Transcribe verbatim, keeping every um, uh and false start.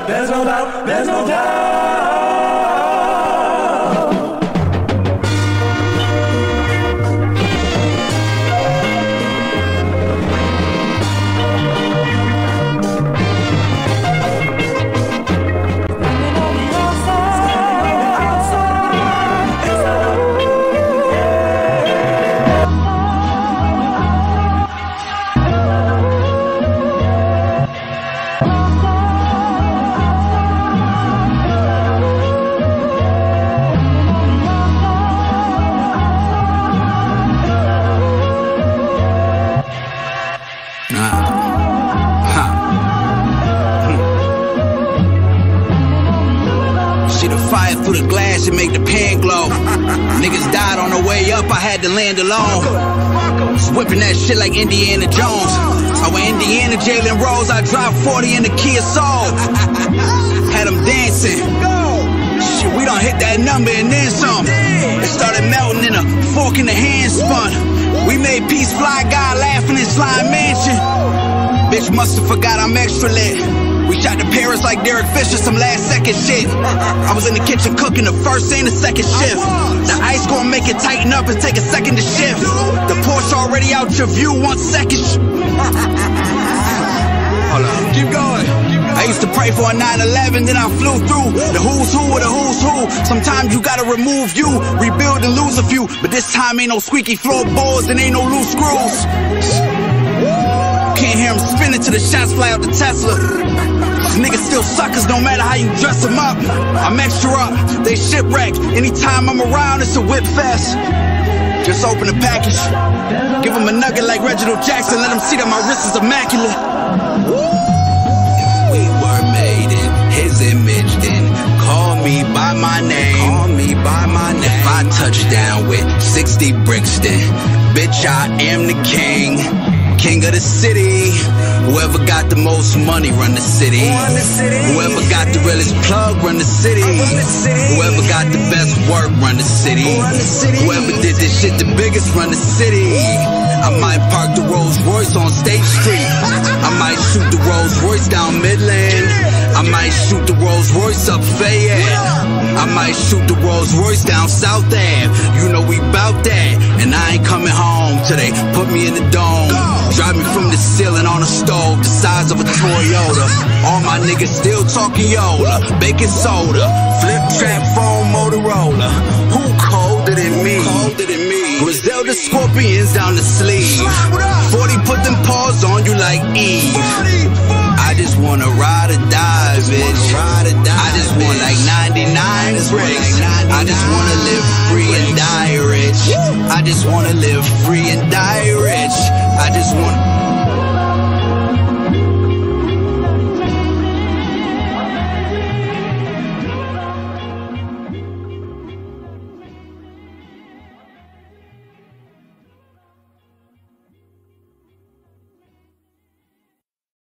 doubt, there's no doubt, there's no doubt. Fire through the glass and make the pan glow. Niggas died on the way up, I had to land alone. Was whipping that shit like Indiana Jones. I went Indiana, Jalen Rose, I dropped forty in the Kia Soul. Had them dancing. Shit, we done hit that number and then some. It started melting in a fork in the hand spun. We made Peace Fly Guy laughing in Slime Mansion. Bitch musta forgot I'm extra lit. We shot to Paris like Derek Fisher, some last second shit. I was in the kitchen cooking the first and the second shift. The ice gonna make it tighten up and take a second to shift. The Porsche already out your view, one second. Hold on, keep going. I used to pray for a nine eleven, then I flew through the who's who of the who's who. Sometimes you gotta remove you, rebuild and lose a few. But this time ain't no squeaky floorboards and ain't no loose screws. Can't hear them spinning till the shots fly out the Tesla. These niggas still suckers no matter how you dress them up. I'm extra up, they shipwrecked. Anytime I'm around, it's a whip fest. Just open the package, give them a nugget like Reginald Jackson. Let them see that my wrist is immaculate. If we were made in his image, then call me by my name. Call me by my name. If I touch down with sixty bricks, then bitch, I am the king. King of the city. Whoever got the most money run the city. Whoever got the realest plug run the city. Whoever got the best work run the city. Whoever did this shit the biggest run the city. I might park the Rolls Royce on State Street. I might shoot the Rolls Royce down Midland. I might shoot the Rolls Royce up Fayette. I might shoot the Rolls Royce down South Ave. You know we bout that. And I ain't coming home till they put me in the dome. Drive me from the ceiling on a stove the size of a Toyota. All my niggas still talking Yola, baking soda, flip trap phone Motorola. Who colder than me? Colder than me. Griselda Scorpions down the sleeve. forty put them paws on you like Eve. I just wanna ride or die, bitch. I just want like ninety-nine bricks. I just wanna live free and die rich. I just wanna live free